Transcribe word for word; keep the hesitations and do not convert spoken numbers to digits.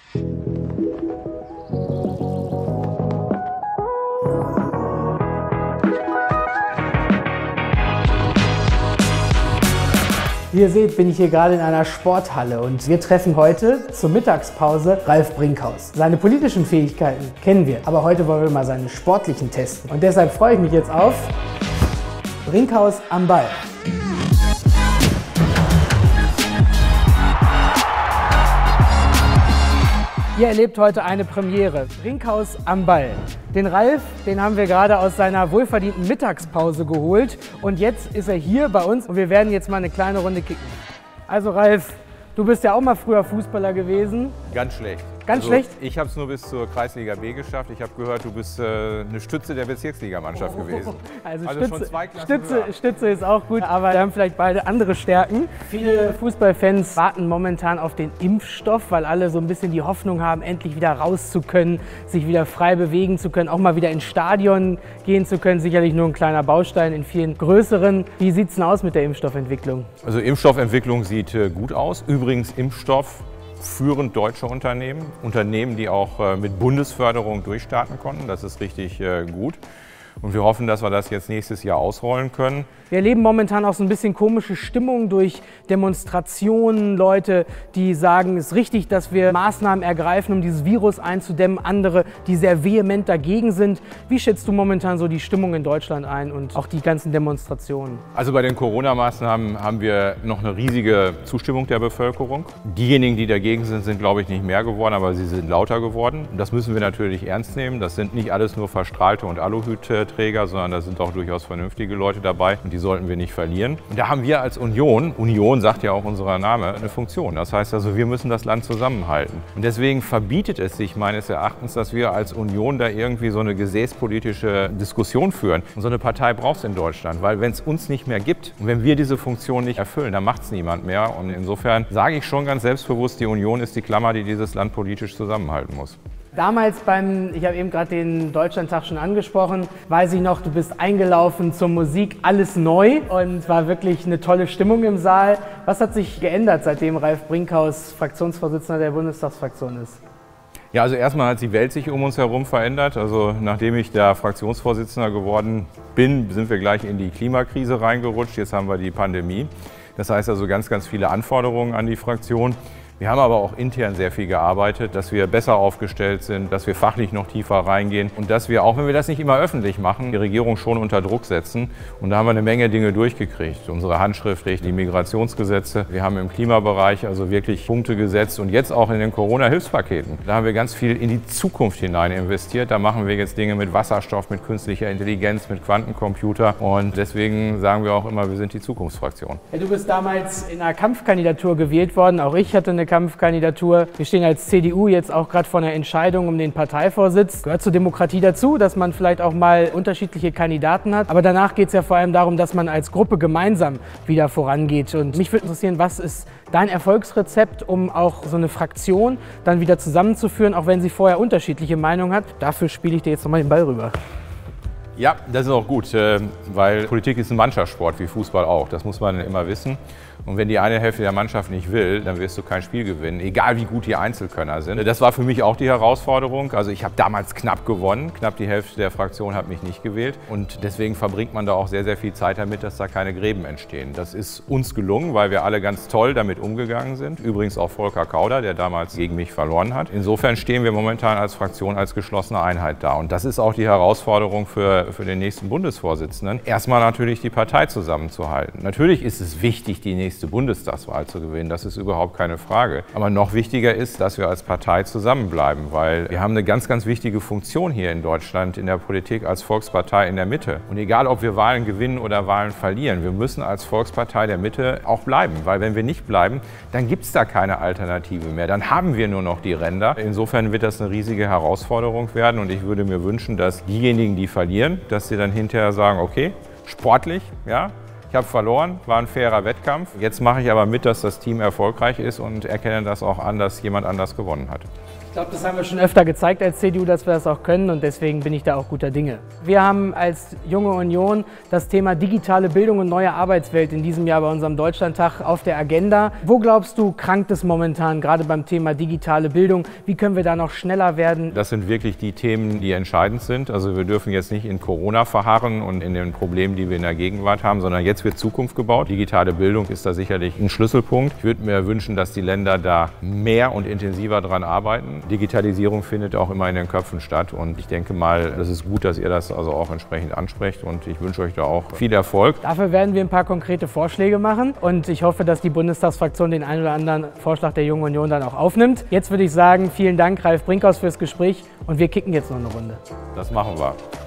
Wie ihr seht, bin ich hier gerade in einer Sporthalle und wir treffen heute zur Mittagspause Ralf Brinkhaus. Seine politischen Fähigkeiten kennen wir, aber heute wollen wir mal seine sportlichen testen. Und deshalb freue ich mich jetzt auf Brinkhaus am Ball. Ihr erlebt heute eine Premiere, Brinkhaus am Ball. Den Ralf, den haben wir gerade aus seiner wohlverdienten Mittagspause geholt und jetzt ist er hier bei uns und wir werden jetzt mal eine kleine Runde kicken. Also Ralf, du bist ja auch mal früher Fußballer gewesen. Ganz schlecht. Ganz also, schlecht? Ich habe es nur bis zur Kreisliga B geschafft. Ich habe gehört, du bist äh, eine Stütze der Bezirksligamannschaft oh, gewesen. Also, also Stütze, schon zwei Klassen Stütze, Stütze ist auch gut, aber wir haben vielleicht beide andere Stärken. Viele Fußballfans warten momentan auf den Impfstoff, weil alle so ein bisschen die Hoffnung haben, endlich wieder raus zu können, sich wieder frei bewegen zu können, auch mal wieder ins Stadion gehen zu können. Sicherlich nur ein kleiner Baustein in vielen größeren. Wie sieht es denn aus mit der Impfstoffentwicklung? Also Impfstoffentwicklung sieht äh, gut aus. Übrigens Impfstoff führend deutsche Unternehmen, Unternehmen, die auch äh, mit Bundesförderung durchstarten konnten. Das ist richtig äh, gut. Und wir hoffen, dass wir das jetzt nächstes Jahr ausrollen können. Wir erleben momentan auch so ein bisschen komische Stimmung durch Demonstrationen, Leute, die sagen, es ist richtig, dass wir Maßnahmen ergreifen, um dieses Virus einzudämmen, andere, die sehr vehement dagegen sind. Wie schätzt du momentan so die Stimmung in Deutschland ein und auch die ganzen Demonstrationen? Also bei den Corona-Maßnahmen haben wir noch eine riesige Zustimmung der Bevölkerung. Diejenigen, die dagegen sind, sind, glaube ich, nicht mehr geworden, aber sie sind lauter geworden. Das müssen wir natürlich ernst nehmen. Das sind nicht alles nur Verstrahlte und Aluhutträger, sondern da sind auch durchaus vernünftige Leute dabei und die sollten wir nicht verlieren. Und da haben wir als Union, Union sagt ja auch unser Name, eine Funktion. Das heißt also, wir müssen das Land zusammenhalten. Und deswegen verbietet es sich meines Erachtens, dass wir als Union da irgendwie so eine gesäßpolitische Diskussion führen. Und so eine Partei braucht es in Deutschland, weil wenn es uns nicht mehr gibt und wenn wir diese Funktion nicht erfüllen, dann macht es niemand mehr. Und insofern sage ich schon ganz selbstbewusst, die Union ist die Klammer, die dieses Land politisch zusammenhalten muss. Damals beim, ich habe eben gerade den Deutschlandtag schon angesprochen, weiß ich noch, du bist eingelaufen zur Musik, alles neu und es war wirklich eine tolle Stimmung im Saal. Was hat sich geändert, seitdem Ralf Brinkhaus Fraktionsvorsitzender der Bundestagsfraktion ist? Ja, also erstmal hat die Welt sich um uns herum verändert. Also nachdem ich da Fraktionsvorsitzender geworden bin, sind wir gleich in die Klimakrise reingerutscht. Jetzt haben wir die Pandemie. Das heißt also ganz, ganz viele Anforderungen an die Fraktion. Wir haben aber auch intern sehr viel gearbeitet, dass wir besser aufgestellt sind, dass wir fachlich noch tiefer reingehen und dass wir, auch wenn wir das nicht immer öffentlich machen, die Regierung schon unter Druck setzen. Und da haben wir eine Menge Dinge durchgekriegt. Unsere Handschriftlich, die Migrationsgesetze. Wir haben im Klimabereich also wirklich Punkte gesetzt und jetzt auch in den Corona-Hilfspaketen. Da haben wir ganz viel in die Zukunft hinein investiert. Da machen wir jetzt Dinge mit Wasserstoff, mit künstlicher Intelligenz, mit Quantencomputer. Und deswegen sagen wir auch immer, wir sind die Zukunftsfraktion. Ja, du bist damals in einer Kampfkandidatur gewählt worden. Auch ich hatte eine Kampfkandidatur. Wir stehen als C D U jetzt auch gerade vor einer Entscheidung um den Parteivorsitz. Gehört zur Demokratie dazu, dass man vielleicht auch mal unterschiedliche Kandidaten hat. Aber danach geht es ja vor allem darum, dass man als Gruppe gemeinsam wieder vorangeht. Und mich würde interessieren, was ist dein Erfolgsrezept, um auch so eine Fraktion dann wieder zusammenzuführen, auch wenn sie vorher unterschiedliche Meinungen hat? Dafür spiele ich dir jetzt nochmal den Ball rüber. Ja, das ist auch gut, weil Politik ist ein Mannschaftssport, wie Fußball auch. Das muss man immer wissen. Und wenn die eine Hälfte der Mannschaft nicht will, dann wirst du kein Spiel gewinnen, egal wie gut die Einzelkönner sind. Das war für mich auch die Herausforderung. Also ich habe damals knapp gewonnen, knapp die Hälfte der Fraktion hat mich nicht gewählt. Und deswegen verbringt man da auch sehr, sehr viel Zeit damit, dass da keine Gräben entstehen. Das ist uns gelungen, weil wir alle ganz toll damit umgegangen sind. Übrigens auch Volker Kauder, der damals gegen mich verloren hat. Insofern stehen wir momentan als Fraktion als geschlossene Einheit da. Und das ist auch die Herausforderung für, für den nächsten Bundesvorsitzenden. Erstmal natürlich die Partei zusammenzuhalten. Natürlich ist es wichtig, die nächste Bundestagswahl zu gewinnen, das ist überhaupt keine Frage. Aber noch wichtiger ist, dass wir als Partei zusammenbleiben, weil wir haben eine ganz, ganz wichtige Funktion hier in Deutschland in der Politik als Volkspartei in der Mitte. Und egal, ob wir Wahlen gewinnen oder Wahlen verlieren, wir müssen als Volkspartei der Mitte auch bleiben, weil wenn wir nicht bleiben, dann gibt es da keine Alternative mehr. Dann haben wir nur noch die Ränder. Insofern wird das eine riesige Herausforderung werden und ich würde mir wünschen, dass diejenigen, die verlieren, dass sie dann hinterher sagen, okay, sportlich, ja, Ich habe verloren, war ein fairer Wettkampf. Jetzt mache ich aber mit, dass das Team erfolgreich ist und erkenne das auch an, dass jemand anders gewonnen hat. Ich glaube, das haben wir schon öfter gezeigt als C D U, dass wir das auch können und deswegen bin ich da auch guter Dinge. Wir haben als Junge Union das Thema digitale Bildung und neue Arbeitswelt in diesem Jahr bei unserem Deutschlandtag auf der Agenda. Wo glaubst du, krankt es momentan, gerade beim Thema digitale Bildung? Wie können wir da noch schneller werden? Das sind wirklich die Themen, die entscheidend sind. Also wir dürfen jetzt nicht in Corona verharren und in den Problemen, die wir in der Gegenwart haben, sondern jetzt wird Zukunft gebaut. Digitale Bildung ist da sicherlich ein Schlüsselpunkt. Ich würde mir wünschen, dass die Länder da mehr und intensiver dran arbeiten. Digitalisierung findet auch immer in den Köpfen statt und ich denke mal, das ist gut, dass ihr das also auch entsprechend ansprecht und ich wünsche euch da auch viel Erfolg. Dafür werden wir ein paar konkrete Vorschläge machen und ich hoffe, dass die Bundestagsfraktion den einen oder anderen Vorschlag der Jungen Union dann auch aufnimmt. Jetzt würde ich sagen, vielen Dank Ralf Brinkhaus fürs Gespräch und wir kicken jetzt noch eine Runde. Das machen wir.